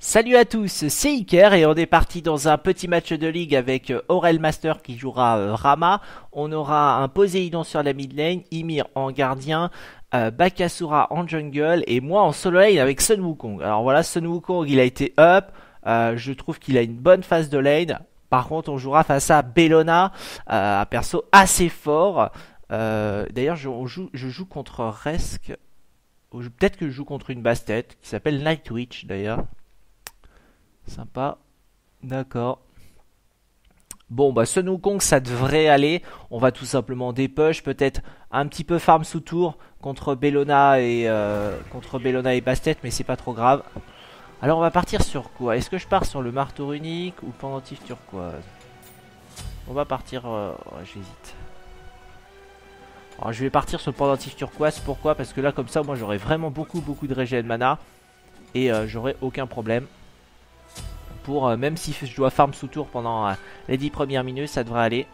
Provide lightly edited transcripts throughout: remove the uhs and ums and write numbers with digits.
Salut à tous, c'est Iker et on est parti dans un petit match de ligue avec Aurel Master qui jouera Rama. On aura un Poséidon sur la mid lane, Ymir en gardien, Bakasura en jungle et moi en solo lane avec Sun Wukong. Alors voilà, Sun Wukong il a été up, je trouve qu'il a une bonne phase de lane. Par contre on jouera face à Bellona, un perso assez fort. D'ailleurs je joue contre Resk, ou peut-être que je joue contre une Bastet qui s'appelle Nightwitch d'ailleurs. Sympa. D'accord. Bon, bah, Sun Wukong, ça devrait aller. On va tout simplement dépush. Peut-être un petit peu farm sous tour contre Bellona et Bastet, mais c'est pas trop grave. Alors, on va partir sur quoi? Est-ce que je pars sur le marteau runique ou pendentif turquoise? On va partir. Ouais, j'hésite. Alors, je vais partir sur le pendentif turquoise. Pourquoi? Parce que là, comme ça, moi, j'aurai vraiment beaucoup de régène mana. Et j'aurai aucun problème. Même si je dois farm sous tour pendant les 10 premières minutes, ça devrait aller.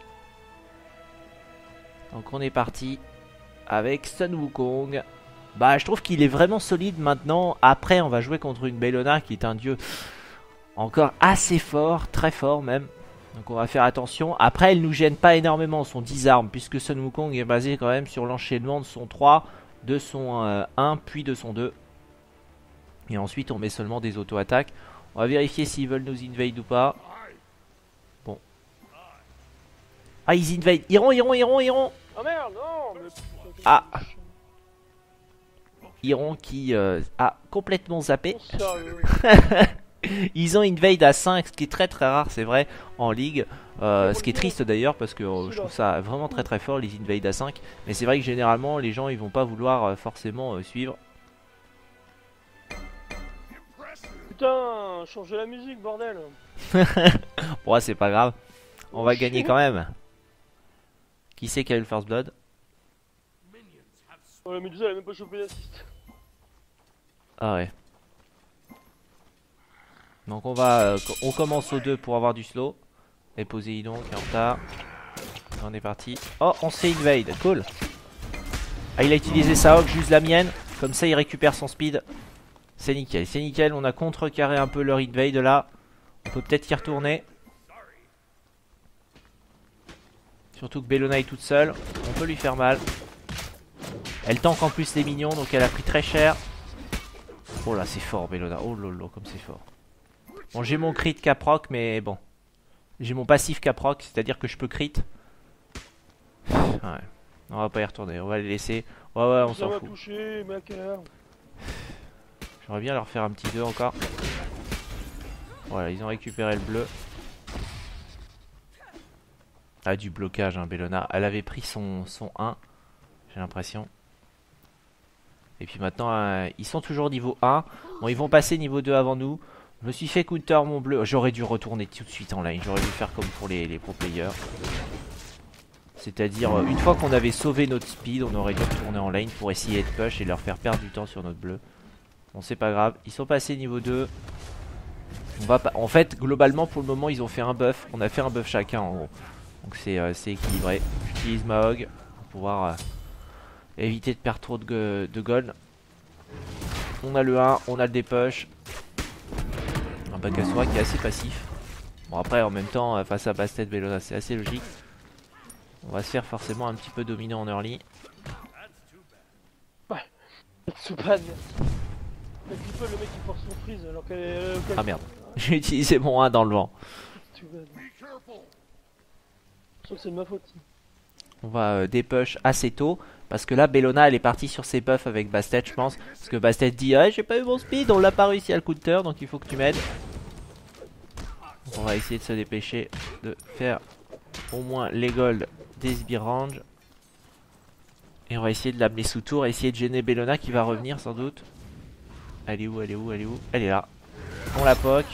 Donc on est parti avec Sun Wukong. Bah je trouve qu'il est vraiment solide maintenant. Après on va jouer contre une Bellona qui est un dieu encore assez fort, très fort même. Donc on va faire attention. Après elle nous gêne pas énormément son disarme, puisque Sun Wukong est basé quand même sur l'enchaînement de son 3, de son 1 puis de son 2. Et ensuite on met seulement des auto-attaques. On va vérifier s'ils veulent nous invade ou pas. Bon. Ah, ils invade. Iron. Oh merde, non mais... Ah. Iron qui a complètement zappé. Ils ont invade à 5, ce qui est très rare, c'est vrai, en ligue. Ce qui est triste d'ailleurs, parce que je trouve ça vraiment très fort, les invade à 5. Mais c'est vrai que généralement, les gens, ils vont pas vouloir forcément suivre. Putain, changez la musique, bordel. Bon, c'est pas grave. On va gagner quand même. Qui c'est qui a eu le first blood? Oh, la Médusa elle a même pas chopé l'assist. Ah ouais. Donc on commence au 2 pour avoir du slow. Et Poséidon qui est en retard. On est parti. Oh, on se fait invade, cool. Ah, il a utilisé sa hog, j'use la mienne. Comme ça il récupère son speed. C'est nickel, on a contrecarré un peu leur invade là. On peut peut-être y retourner. Surtout que Bellona est toute seule. On peut lui faire mal. Elle tank en plus les minions, donc elle a pris très cher. Oh là, c'est fort Bellona. Oh lolo, comme c'est fort. Bon, j'ai mon crit caproc, mais bon. J'ai mon passif caproc, c'est-à-dire que je peux crit. Ouais. On va pas y retourner, on va les laisser. Ouais, on s'en fout. Touché, mais à quelle heure? J'aimerais bien leur faire un petit 2 encore. Voilà, ils ont récupéré le bleu. Ah, du blocage, hein, Bellona. Elle avait pris son 1, j'ai l'impression. Et puis maintenant, ils sont toujours niveau 1. Bon, ils vont passer niveau 2 avant nous. Je me suis fait counter mon bleu. J'aurais dû retourner tout de suite en lane. J'aurais dû faire comme pour les pro players. C'est-à-dire, une fois qu'on avait sauvé notre speed, on aurait dû retourner en lane pour essayer de push et leur faire perdre du temps sur notre bleu. Bon, c'est pas grave. Ils sont passés niveau 2. En fait, globalement, pour le moment, ils ont fait un buff. On a fait un buff chacun, en gros. Donc c'est équilibré. J'utilise ma hog pour pouvoir éviter de perdre trop de gold. On a le 1, on a le dépush. Un Bakasura qui est assez passif. Bon, après, en même temps, face à Bastet Bellona, c'est assez logique. On va se faire forcément un petit peu dominant en early. Ouais, Tsubban. Un petit peu le mec qui force son freeze alors qu'elle est... Ah merde, j'ai utilisé mon 1 dans le vent. Tsubban. Je sens que c'est de ma faute. On va dépush assez tôt. Parce que là, Bellona, elle est partie sur ses buffs avec Bastet, je pense. Parce que Bastet dit, ah, j'ai pas eu mon speed, on l'a pas réussi à le counter, donc il faut que tu m'aides. On va essayer de se dépêcher de faire au moins les golds des Sbirrange. Et on va essayer de l'amener sous tour, essayer de gêner Bellona qui va revenir sans doute. Elle est où? Elle est là. On la poke.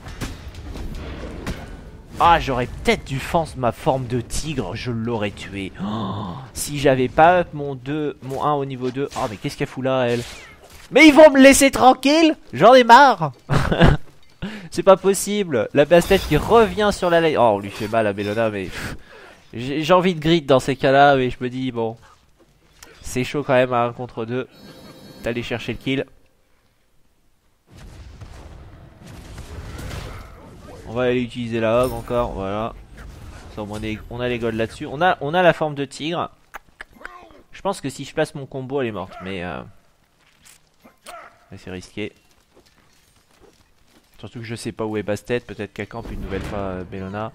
Ah, j'aurais peut-être dû fence ma forme de tigre, je l'aurais tué. Oh, si j'avais pas up mon 1 au niveau 2. Oh, mais qu'est-ce qu'elle fout là, elle? Mais ils vont me laisser tranquille? J'en ai marre. C'est pas possible. La Bastet qui revient sur la lane. Oh, on lui fait mal à Bellona, mais j'ai envie de grid dans ces cas-là, mais je me dis, bon, c'est chaud quand même à 1 contre 2 d'aller chercher le kill. va aller utiliser la hog encore, voilà. Ça, on a les golds là-dessus. On a la forme de tigre. Je pense que si je place mon combo, elle est morte, mais c'est risqué. Surtout que je sais pas où est Bastet, peut-être qu'elle campe une nouvelle fois Bellona.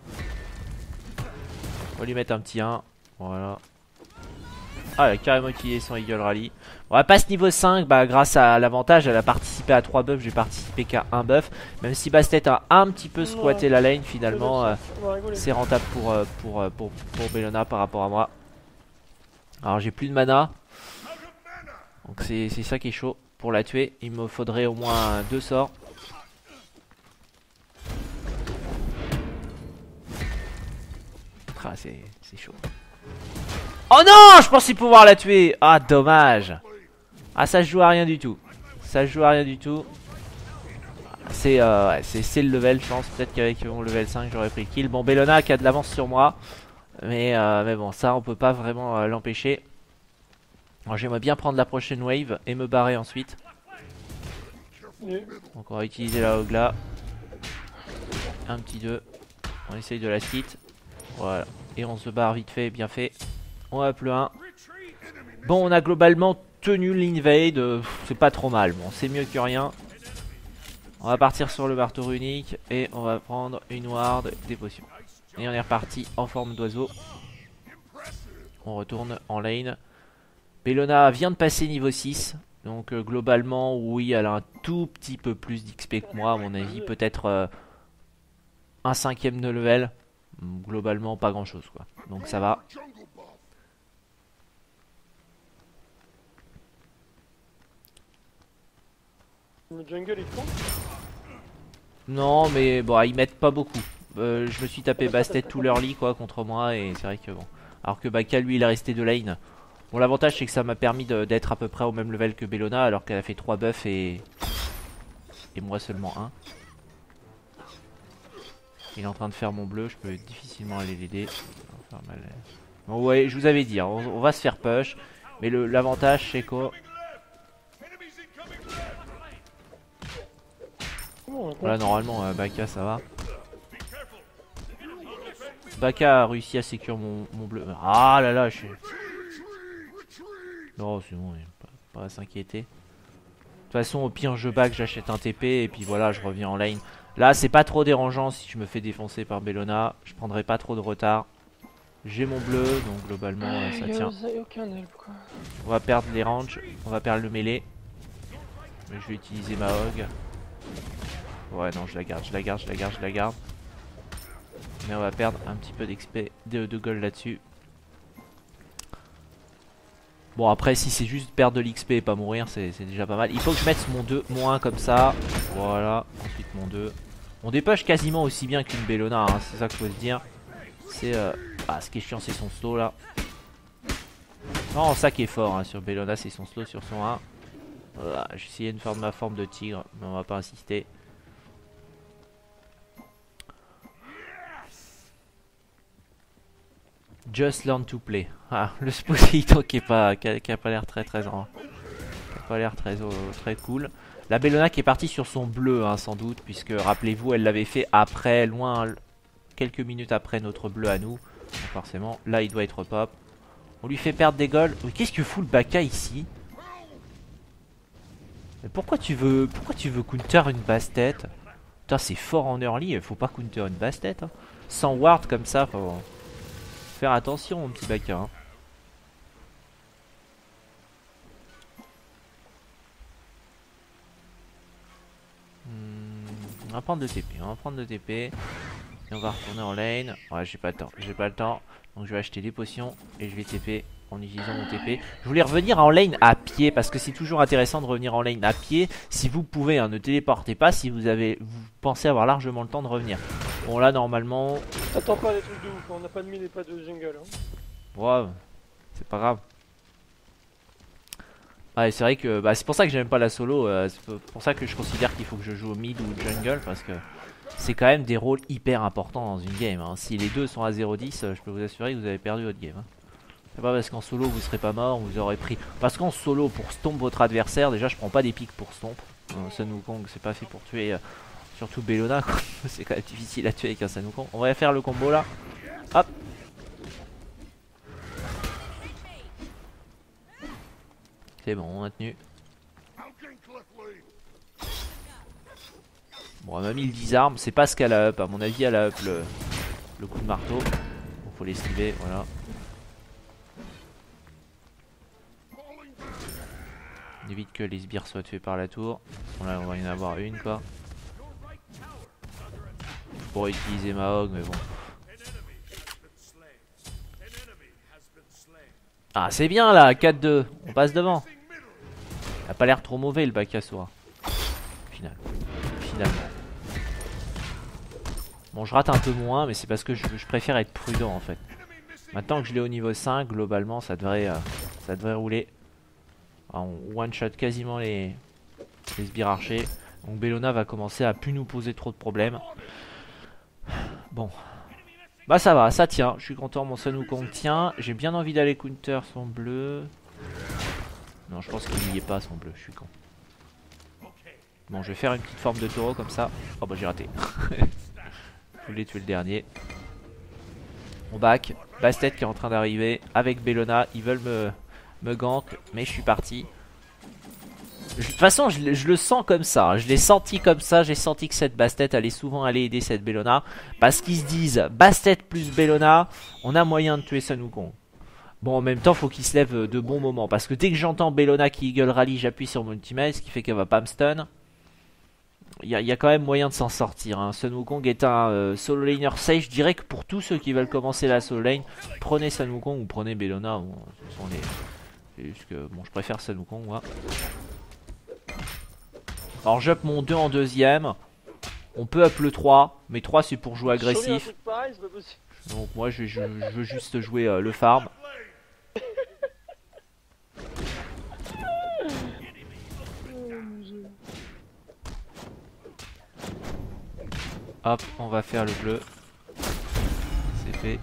On va lui mettre un petit 1, voilà. Ah, elle a carrément utilisé son Eagle Rally. On va passer niveau 5, bah grâce à l'avantage, elle a participé à 3 buffs, j'ai participé qu'à 1 buff. Même si Bastet a un petit peu squatté la lane, finalement, c'est rentable pour Bellona par rapport à moi. Alors j'ai plus de mana. Donc c'est ça qui est chaud. Pour la tuer, il me faudrait au moins 2 sorts. Ah, c'est chaud. Oh non, je pensais pouvoir la tuer. Ah, dommage. Ah, ça se joue à rien du tout. Ça se joue à rien du tout. C'est le level, je pense. Peut-être qu'avec mon level 5, j'aurais pris le kill. Bon, Bellona qui a de l'avance sur moi. Mais bon, ça, on peut pas vraiment l'empêcher. Alors, j'aimerais bien prendre la prochaine wave et me barrer ensuite. Donc, on va utiliser la hog là. Un petit 2. On essaye de la skit. Voilà. Et on se barre vite fait, bien fait. On a plus un. Bon, on a globalement tenu l'invade. C'est pas trop mal. Bon, c'est mieux que rien. On va partir sur le marteau runique. Et on va prendre une ward, des potions. Et on est reparti en forme d'oiseau. On retourne en lane. Bellona vient de passer niveau 6. Donc globalement, oui, elle a un tout petit peu plus d'XP que moi, à mon avis. Peut-être un 5ème de level. Globalement, pas grand chose, quoi. Donc ça va. Le jungle est con. Non, mais bon, ils mettent pas beaucoup. Je me suis tapé Bastet tout leur lit, quoi, contre moi. Et c'est vrai que bon. Alors que Baka, lui, il est resté de lane. Bon, l'avantage, c'est que ça m'a permis d'être à peu près au même level que Bellona. Alors qu'elle a fait 3 buffs et moi seulement 1. Il est en train de faire mon bleu, je peux difficilement aller l'aider. Bon, ouais, je vous avais dit, hein, on va se faire push. Mais l'avantage, c'est quoi? Voilà, normalement, Baka, ça va. Baka a réussi à sécure mon bleu. Ah là là, je suis... Non, c'est bon, pas à s'inquiéter. De toute façon, au pire, je back, j'achète un TP et puis voilà, je reviens en lane. Là, c'est pas trop dérangeant si je me fais défoncer par Bellona. Je prendrai pas trop de retard. J'ai mon bleu, donc globalement, ça tient. On va perdre les ranges, on va perdre le mêlée. Mais je vais utiliser ma hog. Ouais, non, je la garde, je la garde, je la garde, je la garde. Mais on va perdre un petit peu d'XP, de gold là-dessus. Bon, après, si c'est juste perdre de l'XP et pas mourir, c'est déjà pas mal. Il faut que je mette mon 2, mon 1 comme ça. Voilà, ensuite mon 2. On dépush quasiment aussi bien qu'une Bellona, hein, c'est ça qu'il faut se dire. C'est ce qui est chiant, c'est son slow là. Non, ça qui est fort hein, sur Bellona, c'est son slow sur son 1. Voilà, j'ai essayé de faire ma forme de tigre, mais on va pas insister. Just learn to play. Ah, le Sposito qui a pas l'air très très cool. La Bellona qui est partie sur son bleu hein, sans doute, puisque rappelez-vous elle l'avait fait après, quelques minutes après notre bleu à nous. Donc forcément là il doit être pop. On lui fait perdre des golds. Mais qu'est-ce que fout le Baka ici? Mais pourquoi tu veux counter une Bastet? Putain c'est fort en early, faut pas counter une Bastet hein. Sans ward comme ça, faut faire attention mon petit Baka hein. On va prendre 2 TP, on va prendre 2 TP. Et on va retourner en lane. Ouais, j'ai pas le temps. Donc je vais acheter des potions et je vais TP en utilisant mon TP. Je voulais revenir en lane à pied parce que c'est toujours intéressant de revenir en lane à pied. Si vous pouvez, hein, ne téléportez pas si vous pensez avoir largement le temps de revenir. Bon là normalement... Attends pas les trucs de ouf, on n'a pas de mine et pas de jungle. Hein. Ouais, c'est pas grave. Ouais, c'est vrai que c'est pour ça que j'aime pas la solo. C'est pour ça que je considère qu'il faut que je joue au mid ou jungle parce que c'est quand même des rôles hyper importants dans une game. Hein. Si les deux sont à 0-10, je peux vous assurer que vous avez perdu votre game. Hein. C'est pas parce qu'en solo vous serez pas mort, vous aurez pris. Parce qu'en solo pour stomp votre adversaire, déjà je prends pas des pics pour stomp. Sun Wukong c'est pas fait pour tuer Surtout Bellona, quoi. C'est quand même difficile à tuer avec un Sun Wukong. On va faire le combo là. Hop. C'est bon, on a tenu. Bon, elle m'a mis le disarm. C'est pas ce qu'elle a up. À mon avis, elle a up le coup de marteau. Bon, faut l'esquiver, voilà. On évite que les sbires soient tués par la tour. Bon, là, on va y en avoir une, quoi. Je pourrais utiliser ma hog, mais bon. Ah, c'est bien là, 4-2. On passe devant. Il a pas l'air trop mauvais le Bakasura. Finalement. Bon, je rate un peu moins, mais c'est parce que je préfère être prudent en fait. Maintenant que je l'ai au niveau 5, globalement, ça devrait rouler. Alors, on one-shot quasiment les sbires archers. Donc Bellona va commencer à plus nous poser trop de problèmes. Bon. Bah ça va, ça tient. Je suis content, mon Sun Wukong tient. J'ai bien envie d'aller counter son bleu. Non, je pense qu'il n'y est pas son bleu, je suis con. Bon, je vais faire une petite forme de taureau comme ça. Oh bah j'ai raté. Je voulais tuer le dernier. On back. Bastet qui est en train d'arriver avec Bellona. Ils veulent me gank, mais je suis parti. De toute façon, je le sens comme ça. Je l'ai senti comme ça. J'ai senti que cette Bastet allait souvent aller aider cette Bellona. Parce qu'ils se disent, Bastet plus Bellona, on a moyen de tuer Sun Wukong. Bon, en même temps, faut qu'il se lève de bons moments. Parce que dès que j'entends Bellona qui eagle rally, j'appuie sur mon ultimate, ce qui fait qu'elle va pas me stun. Il y a quand même moyen de s'en sortir. Hein. Sun Wukong est un solo laner safe. Je dirais que pour tous ceux qui veulent commencer la solo lane, prenez Sun Wukong ou prenez Bellona. Bon, ce sont les... C'est juste que bon, je préfère Sun Wukong, moi. Alors, j'up mon 2 en deuxième. On peut up le 3, mais 3 c'est pour jouer agressif. Donc, moi je veux juste jouer le farm. Hop, on va faire le bleu. C'est fait.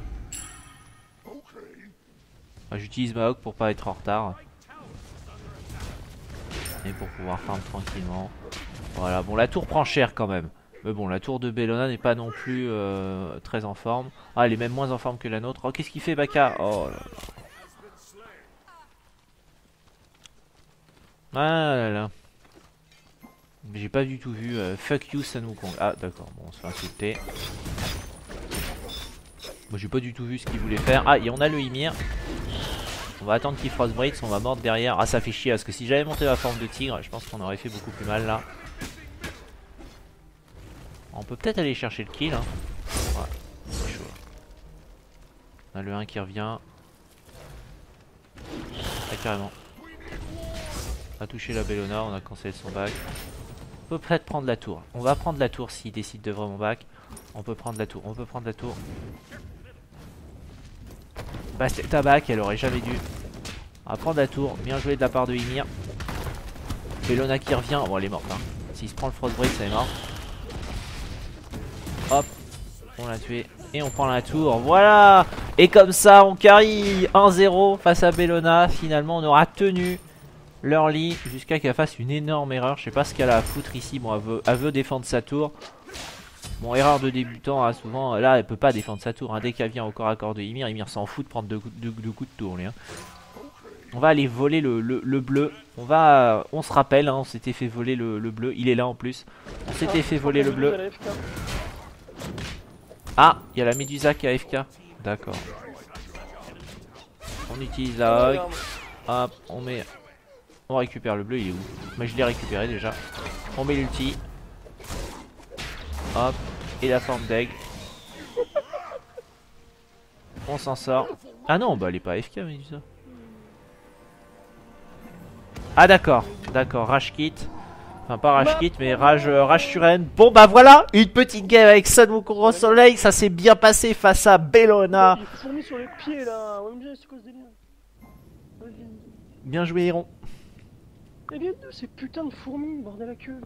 J'utilise ma hog pour pas être en retard. Et pour pouvoir farm tranquillement. Voilà, bon la tour prend cher quand même. Mais bon, la tour de Bellona n'est pas non plus très en forme. Ah, elle est même moins en forme que la nôtre. Oh, qu'est-ce qu'il fait Baka? Oh là là. Ah là là. J'ai pas du tout vu. Fuck you Sun Wukong. Ah d'accord, bon on se fait insulter. Moi j'ai pas du tout vu ce qu'il voulait faire. Ah et on a le Ymir. On va attendre qu'il Frostbreak, on va mordre derrière. Ah ça fait chier parce que si j'avais monté ma forme de tigre, je pense qu'on aurait fait beaucoup plus mal là. On peut peut-être aller chercher le kill. Hein. Ouais, c'est chaud. On a le 1 qui revient. Ah carrément. On a touché la Bellona, on a cancellé son back. On peut peut-être prendre la tour. On va prendre la tour s'il décide de vraiment back. On peut prendre la tour. On peut prendre la tour. Bah c'est ta back, elle aurait jamais dû. On va prendre la tour. Bien joué de la part de Ymir. Bellona qui revient. Bon elle est morte. Hein. S'il se prend le Frostbreak, ça est mort. Hop. On l'a tué. Et on prend la tour. Voilà. Et comme ça on carry 1-0 face à Bellona. Finalement on aura tenu l'early jusqu'à qu'elle fasse une énorme erreur. Je sais pas ce qu'elle a à foutre ici. Bon, elle veut défendre sa tour. Bon, erreur de débutant. Hein, souvent, là, elle peut pas défendre sa tour. Hein. Dès qu'elle vient au corps à corps de Ymir, Ymir s'en fout de prendre deux coups de tour. Hein. On va aller voler le bleu. On se rappelle, hein, on s'était fait voler le bleu. Il est là en plus. On s'était fait voler le bleu. Ah, il y a la Médusa qui a AFK. D'accord. On utilise la hog. Hop, on récupère le bleu, il est où? Mais je l'ai récupéré déjà. On met l'ulti. Hop. Et la forme d'aigle. On s'en sort. Ah non, bah elle est pas AFK, Médusa. Ah d'accord, d'accord, rage kit. Enfin pas rage kit, mais rage surène. Bon bah voilà, une petite game avec Sun Wukong au soleil. Ça s'est bien passé face à Bellona. Il est fourmi sur les pieds là. OMG, c'est quoi ce délire? Bien joué Héron. Eh bien de ces putains de fourmis, bordel à queue.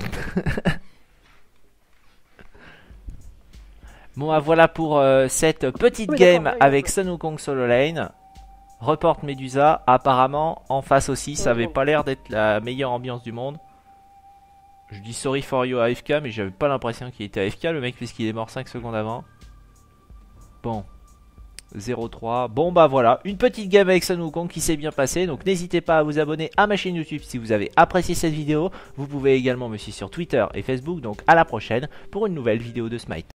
Bon bah voilà pour cette petite game avec Sun Wukong solo lane. Report Médusa. Apparemment en face aussi ça avait pas l'air d'être la meilleure ambiance du monde. Je dis sorry for you AFK, mais j'avais pas l'impression qu'il était AFK le mec, puisqu'il est mort 5 secondes avant. Bon. 0-3. Bon bah voilà, une petite game avec Sun Wukong qui s'est bien passée. Donc n'hésitez pas à vous abonner à ma chaîne YouTube si vous avez apprécié cette vidéo. Vous pouvez également me suivre sur Twitter et Facebook. Donc à la prochaine pour une nouvelle vidéo de Smite.